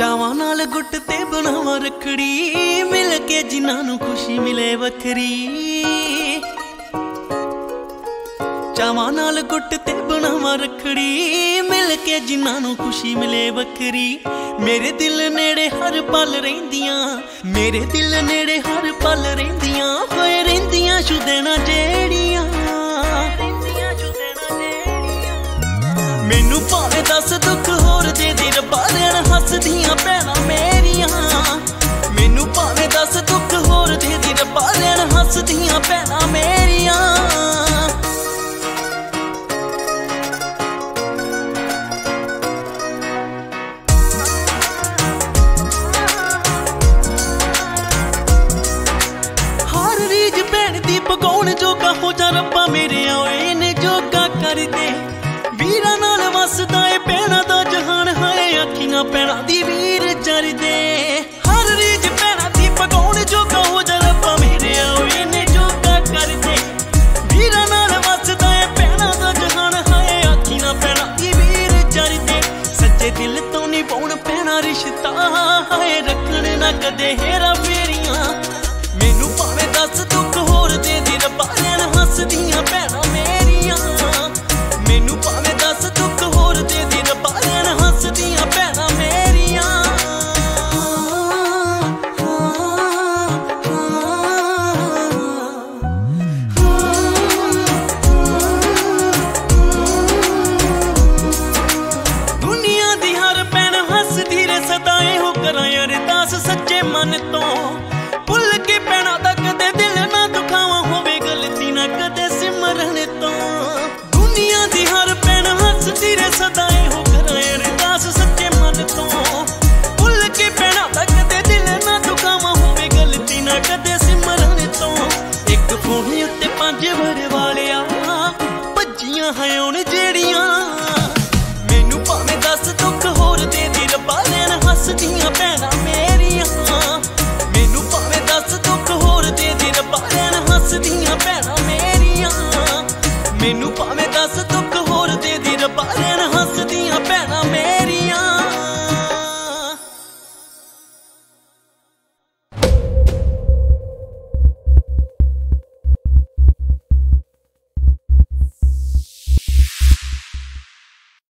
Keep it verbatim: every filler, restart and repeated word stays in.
ਚਾਵਾਂ ਨਾਲ ਗੁੱਟ ਤੇ ਬਣਾਵਾਂ ਰੱਖੜੀ, ਮਿਲ ਕੇ ਜਿਨ੍ਹਾਂ ਨੂੰ ਖੁਸ਼ੀ ਮਿਲੇ ਵੱਖਰੀ। ਚਾਵਾਂ ਨਾਲ ਗੁੱਟ ਤੇ ਬਣਾਵਾਂ ਰੱਖੜੀ, ਮਿਲ ਕੇ ਜਿਨ੍ਹਾਂ ਨੂੰ ਖੁਸ਼ੀ ਮਿਲੇ ਵੱਖਰੀ। ਮੇਰੇ ਦਿਲ ਨੇੜੇ ਹਰ ਪਲ ਰਹਿੰਦੀਆਂ, ਮੇਰੇ ਦਿਲ ਨੇੜੇ ਹਰ ਪਲ ਰਹਿੰਦੀਆਂ, ਹੋਏ ਰਹਿੰਦੀਆਂ ਸ਼ੁਦੈਣਾ ਜਿਹੜੀਆਂ। ਮੈਨੂੰ ਭਾਵੇਂ ਦੱਸ ਦੁੱਖ ਹੋਰ ਦੇ ਦੇ ਰੱਬਾ, ਦੇਣ ਹੱਸਦੀਆਂ ਭੈਣਾਂ ਮੇਰੀਆਂ। ਮੈਨੂੰ ਭਾਵੇਂ ਦੱਸ ਦੁੱਖ ਹੋਰ ਦੇ ਦੇ ਰੱਬਾ, ਦੇਣ ਹੱਸਦੀਆਂ ਭੈਣਾਂ ਮੇਰੀਆਂ। ਹਰ ਰੀਝ ਭੈਣ ਦੀ ਪਕਾਉਣ ਜੋਗਾ ਹੋ ਜਾ ਰੱਬਾ ਮੇਰਿਆ, ਓਏ ਨੇ ਜੋਗਾ ਕਰ ਦੇ। ਵੀਰਾਂ ਨਾਲ ਵਸਦਾ ਏ ਭੈਣਾਂ ਦਾ ਜਹਾਨ, ਹਾਏ ਅੱਖੀਆਂ ਭੈਣਾਂ ਦੀ ਵੀਰ ਚਰਦੇ। ਹਰ ਰੀਝ ਭੈਣਾਂ ਦੀ ਪਕਾਉਣ ਜੋਗਾ ਹੋ ਜਾ ਰੱਬਾ ਮੇਰਿਆ, ਓਏ ਨੇ ਜੋਗਾ ਕਰ ਦੇ। ਵੀਰਾਂ ਨਾਲ ਵਸਦਾ ਏ ਭੈਣਾਂ ਦਾ ਜਹਾਨ, ਹਾਏ ਅੱਖੀਆਂ ਭੈਣਾਂ ਦੀ ਵੀਰ ਚਰਦੇ। ਸੱਚੇ ਦਿਲ ਤੋਂ ਨਿਭਾਉਣ ਭੈਣਾਂ ਰਿਸ਼ਤਾ, ਹਾਏ ਰੱਖਣ ਨਾ ਕਦੇ ਹੇਰਾ ਫੇਰੀਆਂ। ਮੈਨੂੰ ਭਾਵੇਂ ਦੱਸ ਦੁੱਖ ਹੋਰ ਦੇ ਦੇ ਰੱਬਾ, ਦੇਣ ਹੱਸਦੀਆਂ ਭੈਣਾਂ ਮੇਰੀਆਂ। ਮੈਨੂੰ ਭਾਵੇਂ ਦੱਸ ਦੁੱਖ ਹੋਰ ਦੇ ਦੇ ਰੱਬਾ, ਦੇਣ ਹੱਸਦੀਆਂ ਭੈਣਾਂ ਮੇਰੀਆਂ। ਦੁਨੀਆ ਦੀ ਹਰ ਭੈਣ ਹੱਸਦੀ ਰੇ ਸਦਾ, ਇਹੋ ਕਰਾਂ ਅਰਦਾਸ ਸੱਚੇ ਮਨ ਤੋਂ।